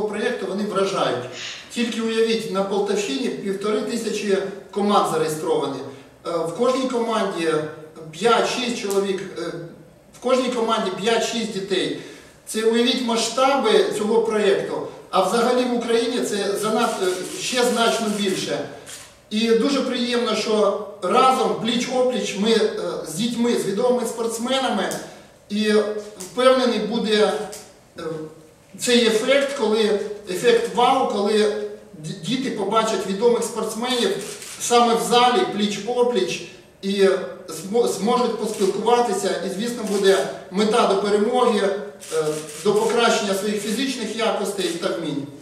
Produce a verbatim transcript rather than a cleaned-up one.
цього проєкту, вони вражають. Тільки уявіть, на Полтавщині півтори тисячі команд зареєстровані. В кожній команді п'ять-шість чоловік, в кожній команді п'ять-шість дітей. Це уявіть масштаби цього проєкту, а взагалі в Україні це занадто ще значно більше. І дуже приємно, що разом, пліч-опліч, ми з дітьми, з відомими спортсменами, і впевнений буде цей ефект, коли, ефект вау, коли діти побачать відомих спортсменів саме в залі, пліч-опліч, і зможуть поспілкуватися, і, звісно, буде мета до перемоги, до покращення своїх фізичних якостей та вмінь.